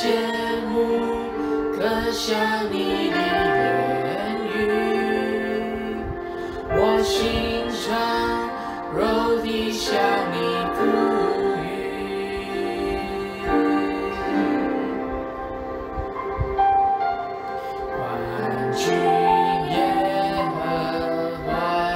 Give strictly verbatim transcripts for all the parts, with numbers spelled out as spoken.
慕，刻下你的言语，我心肠肉体向你呼吁。万军耶和华，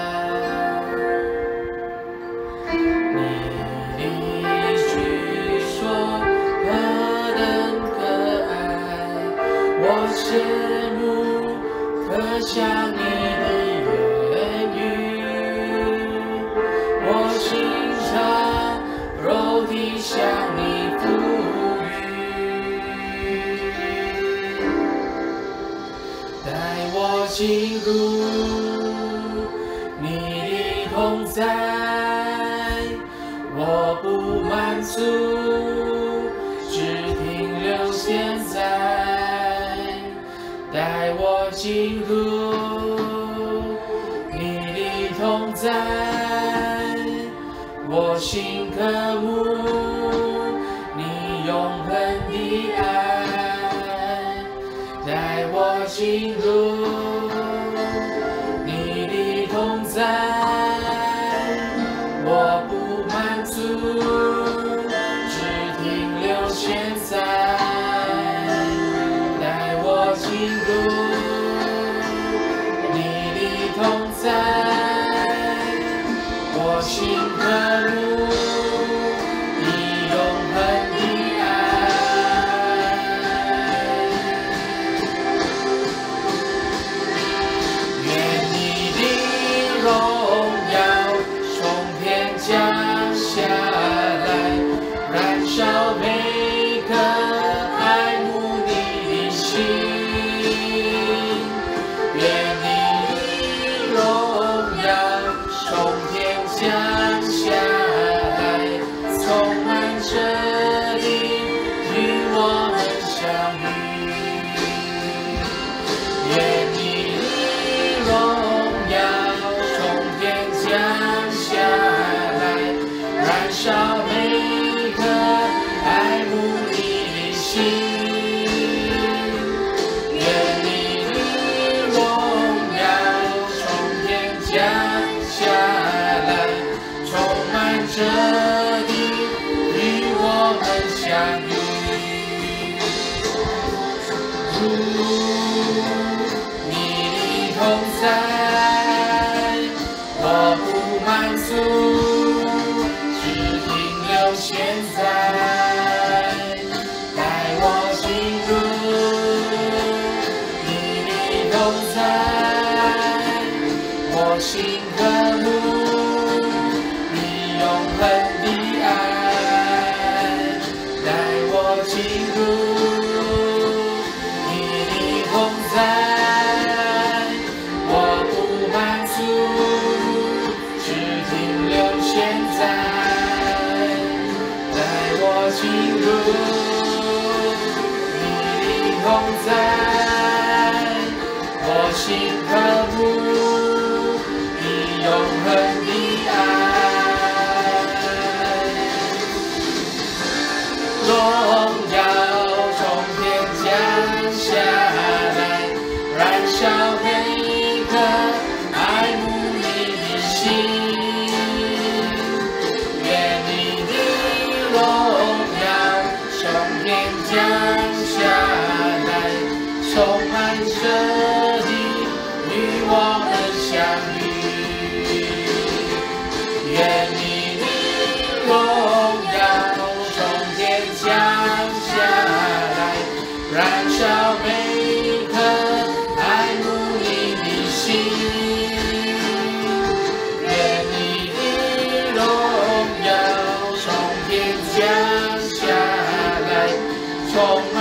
你的举所何等可爱，我羡慕刻下你的言语，我心肠肉体向你呼吁，带我进入你的同在，我不满足，只停留现在，带我进入你的同在，我心渴慕你永恒的爱，带我进入你的同在，我不满足，只停留现在，带我进入你的同在，我心渴慕你永恒的爱，愿你的荣耀从天降下来，燃烧每颗爱慕你的心，愿你的荣耀从天降下来，充满这里与我们相遇，愿你的荣耀从天降下来，燃烧每颗爱慕你的心，愿你的荣耀从天降下来，充满这里与我们相遇。如你的同在，我不满足，只停留现在，带我进入你的同在，我心渴慕你永恒的爱，带我进入你的同在，我不满足，只停留现在，带我进入你的同在，我心渴慕你永恒的爱，荣耀从天降下来，燃烧每颗爱慕你的心，愿你的荣耀从天降下来，充满这里与我们相遇，愿你的荣耀从天降下来，燃烧每颗爱慕你的心，愿你的荣耀从天降下来，从